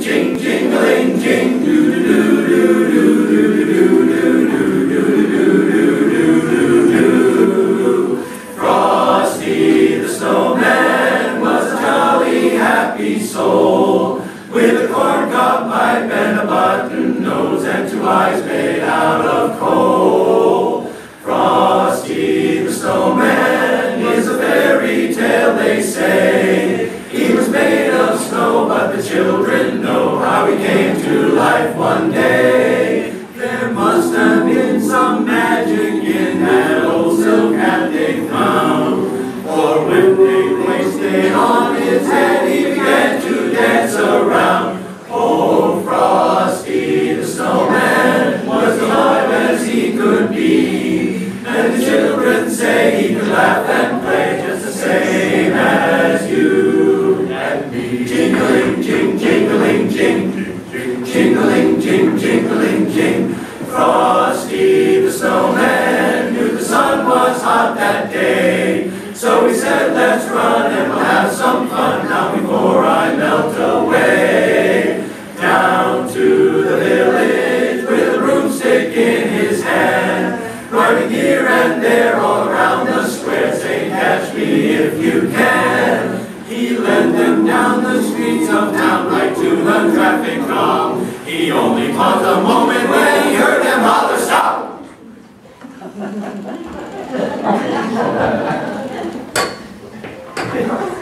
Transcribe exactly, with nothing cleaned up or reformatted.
jing, jingling, jing, doo doo doo doo doo doo doo doo doo. Frosty the Snowman was a jolly, happy soul, with a corncob pipe and a button nose and two eyes made out of coal. Frosty the Snowman is a fairy tale, they say. He was made of snow, but the children know how he came to life one day. There must have been some magic in that old silk hat they found, for when they placed it on his head, he began to dance around. Oh, Frosty the Snowman was alive as he could be, and the children say he could laugh and play just the same as you and me. Jingling, jing, jingling, jing, jingling, jing, jingling, jing. Frosty the Snowman knew the sun was hot that day, so he said, let's run and we'll have some fun now before I melt away. Down to the village with a broomstick in his hand, running here and there all around the square, saying, catch me if you can. He led them down the streets of town right to the traffic calm. He only paused a moment when he heard them holler, stop! Yeah.